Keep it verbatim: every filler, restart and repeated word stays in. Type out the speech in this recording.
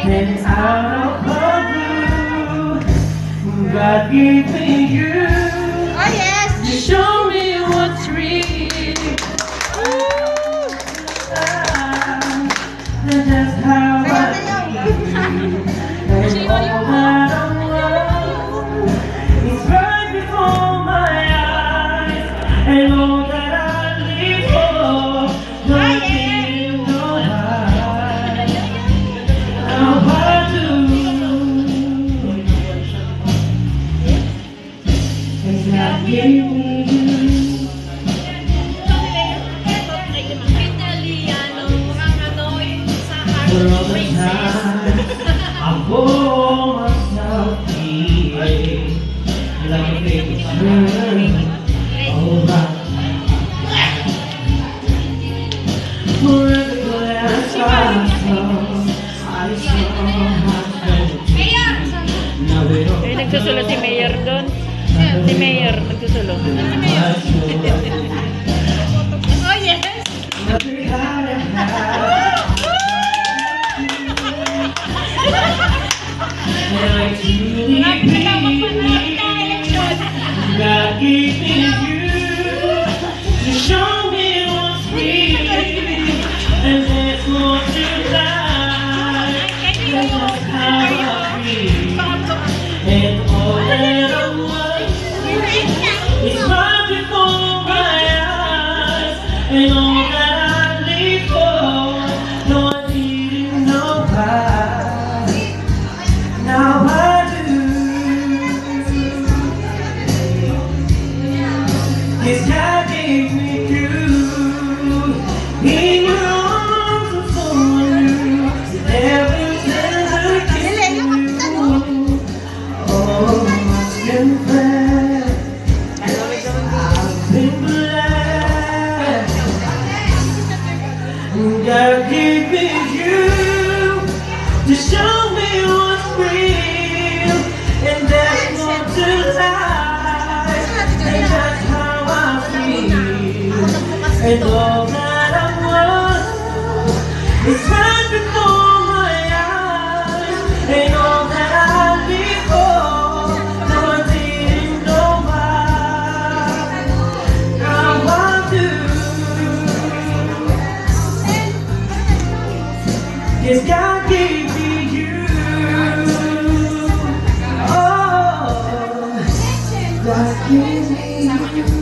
And out of the blue, God gave me you. Oh yes! You show me what's real. That's how I feel. And all that I want is right before my eyes. And all that I live for, nothing, no lie. Now I do. And God gave me you. For all the time I bore myself here like a baby girl. Oh, for every glance I saw, I saw my friend. Now they don't. Eh, nagsusulot si Mayor doon. Si Mayor nagsusulot. Oh yes! Nothing I have. God gave me you to show me what's real, and there's more to life. That's how I feel, and all that I want is right before my eyes, and all that I live for, no, I didn't know why. Now I do. Yes, God gave me you. In your arms I'm so new. Every tender kiss you. Oh, it's been blessed. I've been blessed. God gave me you to show me what's real, and there's more to life, and that's how I feel, and all that I want is right before my eyes, and all that I live for, no, I didn't know why. Now I do. Yes, God gave me you. Oh, God gave me you.